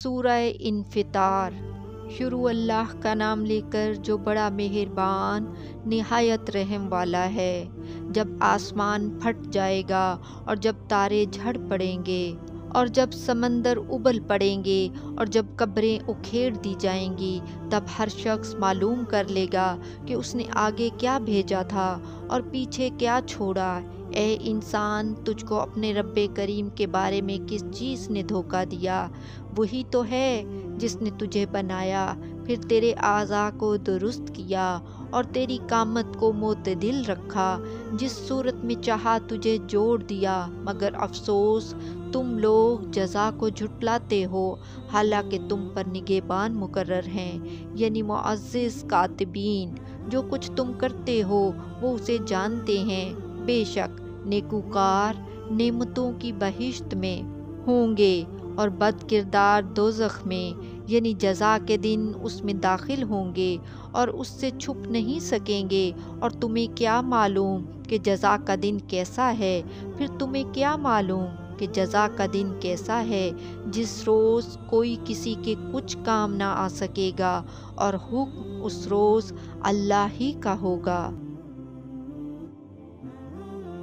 سورہ انفطار۔ شروع اللہ کا نام لے کر جو بڑا مہربان نہایت رحم والا ہے۔ جب آسمان پھٹ جائے گا اور جب تارے جھڑ پڑیں گے اور جب سمندر ابل پڑیں گے اور جب قبریں اکھیڑ دی جائیں گی، تب ہر شخص معلوم کر لے گا کہ اس نے آگے کیا بھیجا تھا اور پیچھے کیا چھوڑا۔ اے انسان، تجھ کو اپنے رب کریم کے بارے میں کس چیز نے دھوکہ دیا؟ وہی تو ہے جس نے تجھے بنایا، پھر تیرے اعضاء کو درست کیا اور تیری قامت کو معتدل رکھا، جس صورت میں چاہا تجھے جوڑ دیا، مگر افسوس تم لوگ جزا کو جھٹلاتے ہو، حالانکہ تم پر نگہبان مقرر ہیں، یعنی معزز کاتبین۔ جو کچھ تم کرتے ہو وہ اسے جانتے ہیں۔ بے شک نیکوکار نعمتوں کی بہشت میں ہوں گے اور بد کردار دوزخ میں، یعنی جزا کے دن اس میں داخل ہوں گے اور اس سے چھپ نہیں سکیں گے۔ اور تمہیں کیا معلوم کہ جزا کا دن کیسا ہے؟ پھر تمہیں کیا معلوم کہ جزا کا دن کیسا ہے، جس روز کوئی کسی کے کچھ کام نہ آ سکے گا اور حکم اس روز اللہ ہی کا ہوگا۔